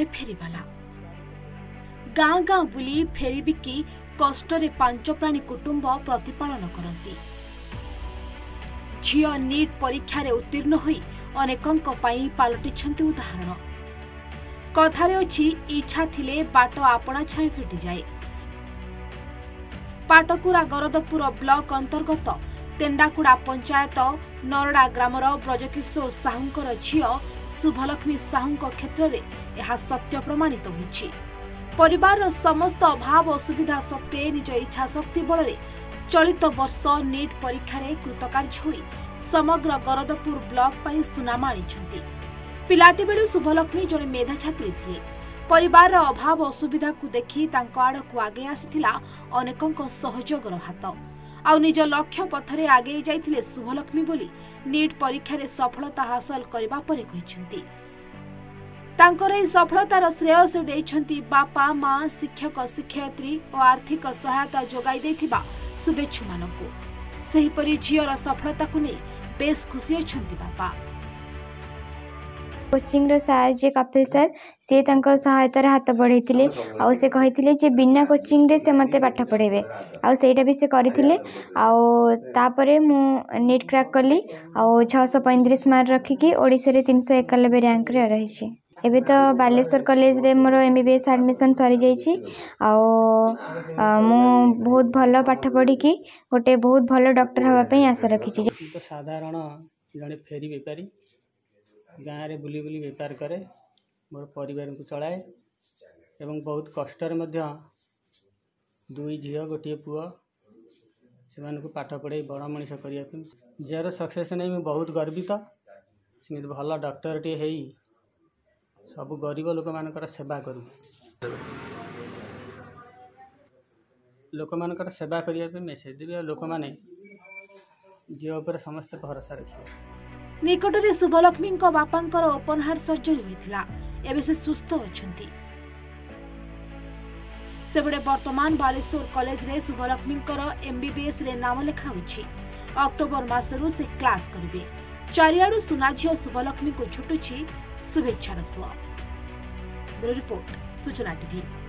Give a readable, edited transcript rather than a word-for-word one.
जड़े फेरीवाला गाँ गाँ बुली फेरी बिकी कष्टरे 5 प्राणी कुटुंब प्रतिपालन करती। झियो नीट परीक्षा उत्तीर्ण होई अनेकंक पाई पालटिछंती उदाहरण। कथारे अछि इच्छा थिले बाट आपणा छाए फिटी जाए। पाटकुरा गरदपुर ब्लॉक अंतर्गत तेंडाकुड़ा पंचायत नरड़ा ग्रामर ब्रजकिशोर साहूंकर झियो शुभलक्ष्मी साहूंक क्षेत्र में यह सत्य प्रमाणित होइछि। परिवार समस्त अभाव असुविधा सत्वे निज इच्छा शक्ति बल चलित वर्ष नीट परीक्षा कृतकार्य होई समग्र गरदपुर ब्लॉक पर सुनाम आनिछंती। पिलाटी बेलू शुभलक्ष्मी जड़े मेधा छात्री थिले। परिवार अभाव असुविधा को देखि तांको आड़कू आगे आसीथिला अनेकंक सहयोगर हाथ। आउ निज लक्ष्य पथरे आगे जाइथिले शुभलक्ष्मी बोली नीट परीक्षा रे सफलता हासिल करबा परे कहिसंती। तांकर एही सफलतार श्रेय से देइछंती बापा मां शिक्षक शिक्षयित्री और आर्थिक सहायता जोगाई देथिबा शुभेच्छु मानकू। सेहीपरि झियर सफलता को नहीं बेस खुशी अछंती बापा। कोचिंग रो सार जे कपिल सर से तांको सहायतार हाथ बढ़ाइथिले आउ से कहिथिले जे बिना कोचिंग रे से मते पाठ पढेबे आउ सेटा भी से करिथिले। आउ तापरे मु नीट क्रैक कली आउ 635 मार्क रखी कि ओडिसा रे 391 रैंक रे रही छी। एबे तो बालेश्वर कॉलेज रे मोर एमबीबीएस एडमिशन सरी जाइछि। आउ मु बहुत भलो पाठ पढी कि गोटे बहुत भलो डॉक्टर हवा पे आशा रखी छी। तो साधारण जने फेरी बेपारी गाँव में बुली बुली बेपार करे मोर परिवार को चलाए एवं बहुत कष्टर मध्य 2 झील गोटे पुओ से पाठ पढ़े बड़ मनीष करने झीर सक्सेस नहीं मुझे बहुत गर्वित। भल डॉक्टर टे है सब गरीब लोक मानकर सेवा करूँ लोक मानकर सेवा करने मेसेज देवी लोक मैंने झील उपर समस्त भरोसा रखिए। निकटरे शुभलक्ष्मी बापांकर ओपन हार्ट सर्जरी होइथिला। एबे से सुस्थ अछंती। सेबडे वर्तमान बालेश्वर कॉलेज रे शुभलक्ष्मी एमबीबीएस रे नाम लेखा होइछि। अक्टोबर मासरु से क्लास करिवे। चारियाडू सुनाझियो शुभलक्ष्मी को छुटुछि शुभेच्छार स्वर। Bureau report Suchna TV.